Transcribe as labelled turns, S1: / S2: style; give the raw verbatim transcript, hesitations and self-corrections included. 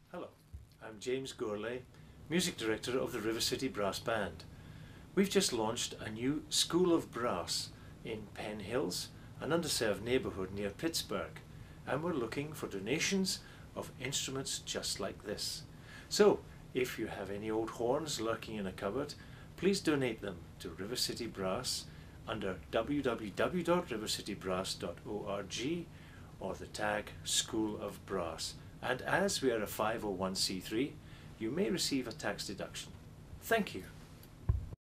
S1: Hello, I'm James Gourlay, Music Director of the River City Brass Band. We've just launched a new School of Brass in Penn Hills, an underserved neighbourhood near Pittsburgh, and we're looking for donations of instruments just like this. So, if you have any old horns lurking in a cupboard, please donate them to River City Brass under w w w dot river city brass dot org or the tag School of Brass. And as we are a five oh one c three, you may receive a tax deduction. Thank you.